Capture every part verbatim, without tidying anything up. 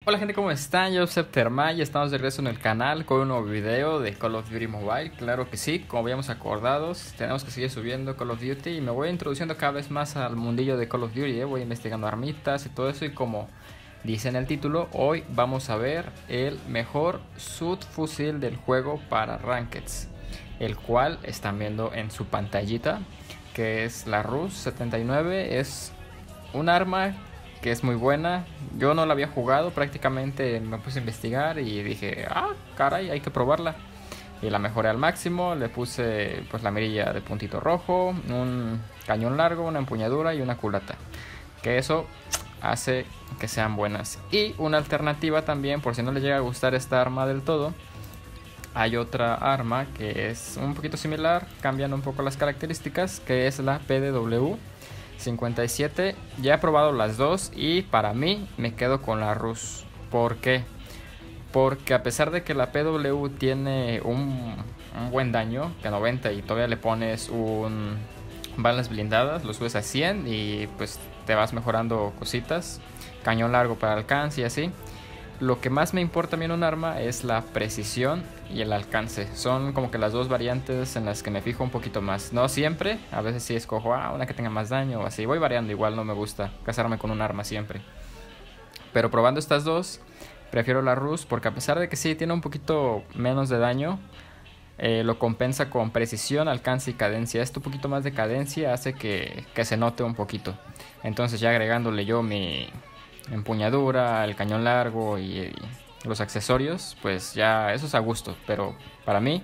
Hola gente, ¿cómo están? Yo soy Termay y estamos de regreso en el canal con un nuevo video de Call of Duty Mobile. Claro que sí, como habíamos acordado, tenemos que seguir subiendo Call of Duty y me voy introduciendo cada vez más al mundillo de Call of Duty, ¿eh? Voy investigando armitas y todo eso, y como dice en el título, hoy vamos a ver el mejor subfusil del juego para Rankeds, el cual están viendo en su pantallita, que es la Rus setenta y nueve. Es un arma que es muy buena. Yo no la había jugado, prácticamente me puse a investigar y dije, ah, caray, hay que probarla. Y la mejoré al máximo, le puse pues la mirilla de puntito rojo, un cañón largo, una empuñadura y una culata. Que eso hace que sean buenas. Y una alternativa también, por si no les llega a gustar esta arma del todo, hay otra arma que es un poquito similar, cambiando un poco las características, que es la P D W cincuenta y siete. Ya he probado las dos y para mí me quedo con la Rus. ¿Por qué? Porque a pesar de que la P W tiene un, un buen daño de noventa y todavía le pones un balas blindadas, lo subes a cien y pues te vas mejorando cositas, cañón largo para alcance y así. Lo que más me importa a mí en un arma es la precisión y el alcance. Son como que las dos variantes en las que me fijo un poquito más. No siempre, a veces sí escojo ah, una que tenga más daño o así. Voy variando, igual no me gusta casarme con un arma siempre. Pero probando estas dos, prefiero la Rus porque a pesar de que sí tiene un poquito menos de daño, eh, lo compensa con precisión, alcance y cadencia. Este un poquito más de cadencia hace que, que se note un poquito. Entonces ya agregándole yo mi empuñadura, el cañón largo y, y los accesorios, pues ya eso es a gusto. Pero para mí,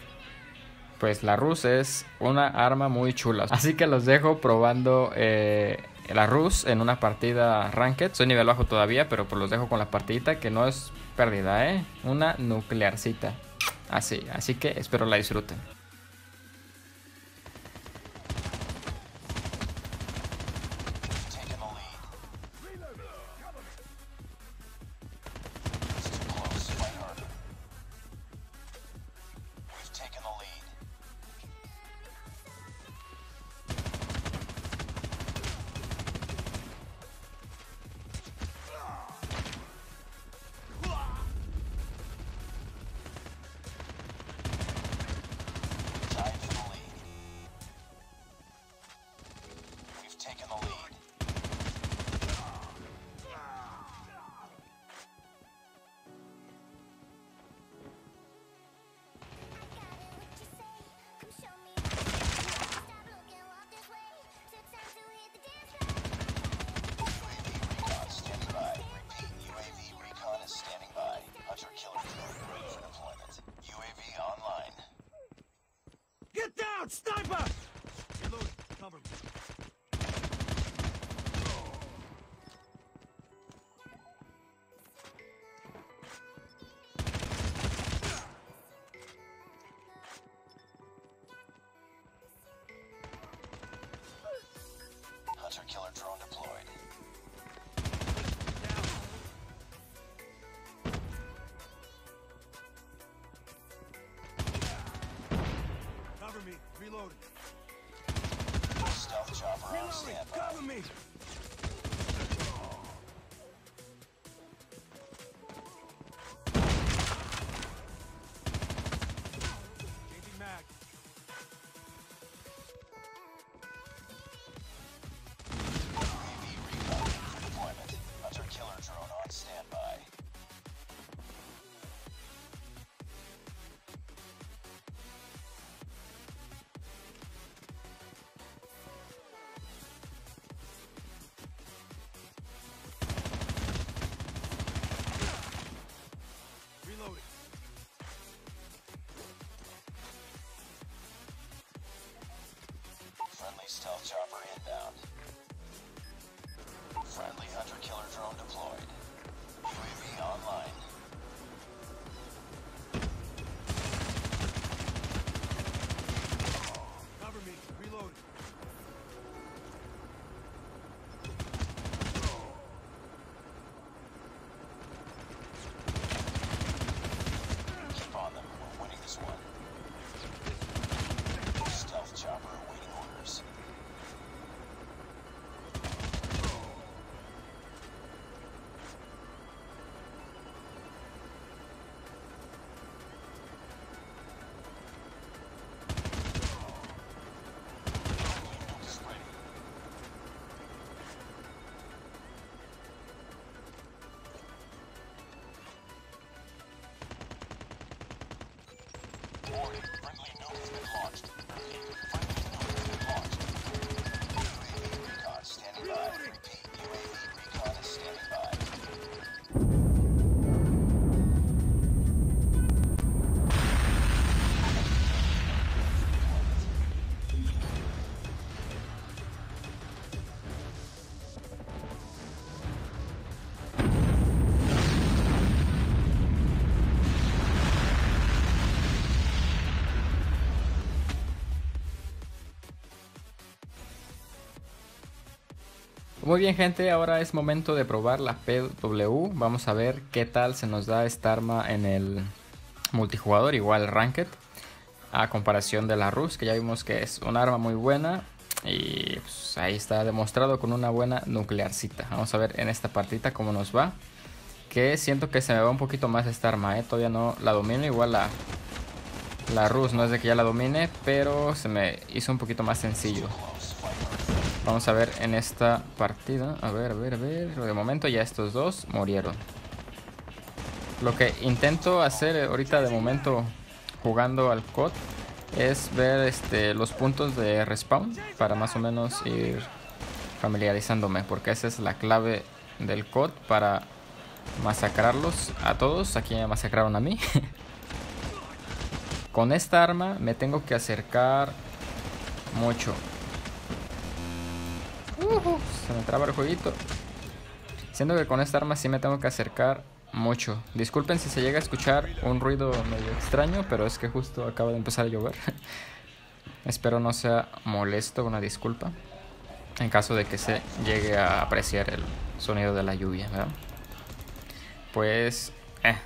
pues la Rus es una arma muy chula. Así que los dejo probando eh, la Rus en una partida Ranked. Soy nivel bajo todavía, pero pues los dejo con la partidita, que no es pérdida, ¿eh? Una nuclearcita. Así, así que espero la disfruten. Muy bien, gente, ahora es momento de probar la P W. Vamos a ver qué tal se nos da esta arma en el multijugador, igual Ranked, a comparación de la Rus, que ya vimos que es un arma muy buena. Y pues ahí está demostrado con una buena nuclearcita. Vamos a ver en esta partita cómo nos va. Que siento que se me va un poquito más esta arma, ¿eh? Todavía no la domino, igual la, la Rus no es de que ya la domine, pero se me hizo un poquito más sencillo. Vamos a ver en esta partida. A ver, a ver, a ver. De momento ya estos dos murieron. Lo que intento hacer ahorita de momento jugando al C O D es ver este, los puntos de respawn para más o menos ir familiarizándome, porque esa es la clave del C O D para masacrarlos a todos. Aquí me masacraron a mí. Con esta arma me tengo que acercar mucho. Uh, se me traba el jueguito. Siento que con esta arma sí me tengo que acercar mucho. Disculpen si se llega a escuchar un ruido medio extraño, pero es que justo acaba de empezar a llover. Espero no sea molesto, una disculpa, en caso de que se llegue a apreciar el sonido de la lluvia, ¿verdad? Pues eh.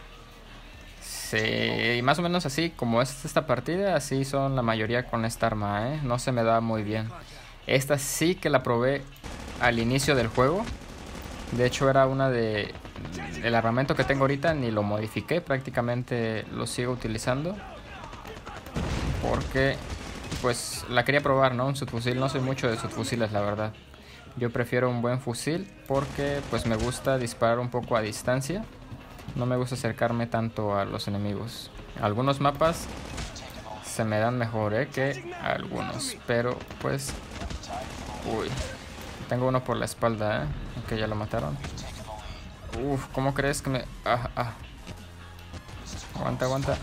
Sí, más o menos así como es esta partida, así son la mayoría con esta arma, ¿eh? No se me da muy bien. Esta sí que la probé al inicio del juego. De hecho era una de... El armamento que tengo ahorita ni lo modifiqué, prácticamente lo sigo utilizando. Porque pues la quería probar, ¿no? Un subfusil, no soy mucho de subfusiles, la verdad. Yo prefiero un buen fusil porque pues me gusta disparar un poco a distancia. No me gusta acercarme tanto a los enemigos. Algunos mapas se me dan mejor, ¿eh? Que algunos, pero pues... Uy, tengo uno por la espalda, ¿eh? Ok, ya lo mataron. Uf, ¿cómo crees que me...? Ah, ah. Aguanta, aguanta.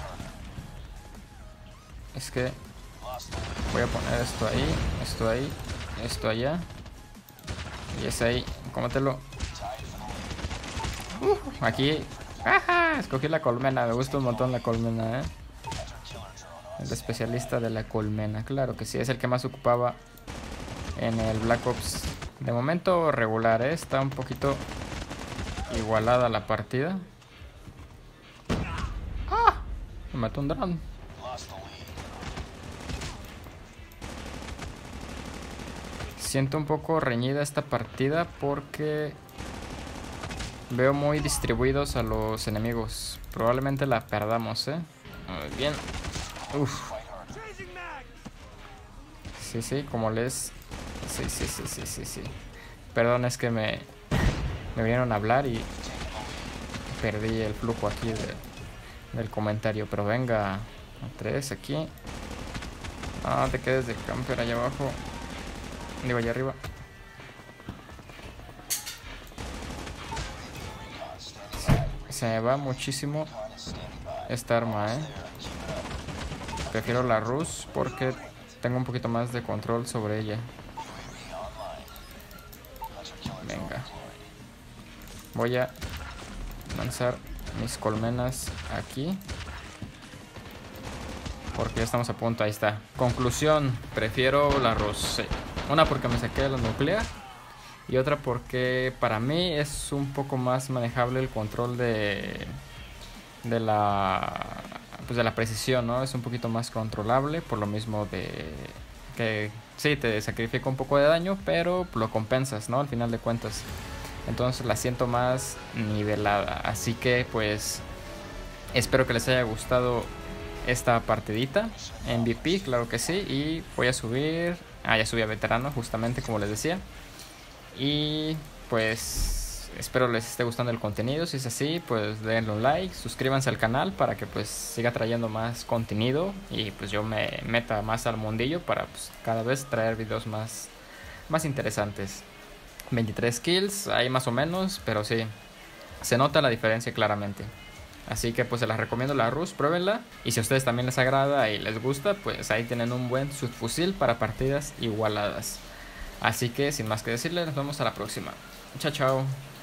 Es que... Voy a poner esto ahí, esto ahí, esto allá. Y ese ahí, cómetelo. Uh, aquí... ¡Ajá! Escogí la colmena, me gusta un montón la colmena, ¿eh? El especialista de la colmena, claro que sí, es el que más ocupaba en el Black Ops. De momento regular, ¿eh? Está un poquito igualada la partida. ¡Ah! Me mató un dron. Siento un poco reñida esta partida porque veo muy distribuidos a los enemigos. Probablemente la perdamos, ¿eh? Muy bien. Uf. Sí, sí, como les... Sí, sí, sí, sí, sí, sí. Perdón, es que me, me vinieron a hablar y perdí el flujo aquí de, del comentario. Pero venga, a tres aquí. Ah, te quedes de camper allá abajo. Digo, allá arriba. Se, se me va muchísimo esta arma, eh. Prefiero la Rus porque tengo un poquito más de control sobre ella. Venga. Voy a lanzar mis colmenas aquí. Porque ya estamos a punto, ahí está. Conclusión, prefiero la Rus. Sí. Una porque me saqué de la nuclear. Y otra porque para mí es un poco más manejable el control de... De la... Pues de la precisión, ¿no? Es un poquito más controlable. Por lo mismo de... Que sí, te sacrifica un poco de daño, pero lo compensas, ¿no? Al final de cuentas. Entonces la siento más nivelada. Así que pues... Espero que les haya gustado esta partidita. M V P, claro que sí. Y voy a subir... Ah, ya subí a veterano, justamente como les decía. Y pues... Espero les esté gustando el contenido. Si es así, pues denle un like, suscríbanse al canal para que pues siga trayendo más contenido y pues yo me meta más al mundillo para pues cada vez traer videos más, más interesantes. veintitrés kills, ahí más o menos, pero sí, se nota la diferencia claramente. Así que pues se las recomiendo la Rus, pruébenla. Y si a ustedes también les agrada y les gusta, pues ahí tienen un buen subfusil para partidas igualadas. Así que sin más que decirles, nos vemos a la próxima. Chao, chao.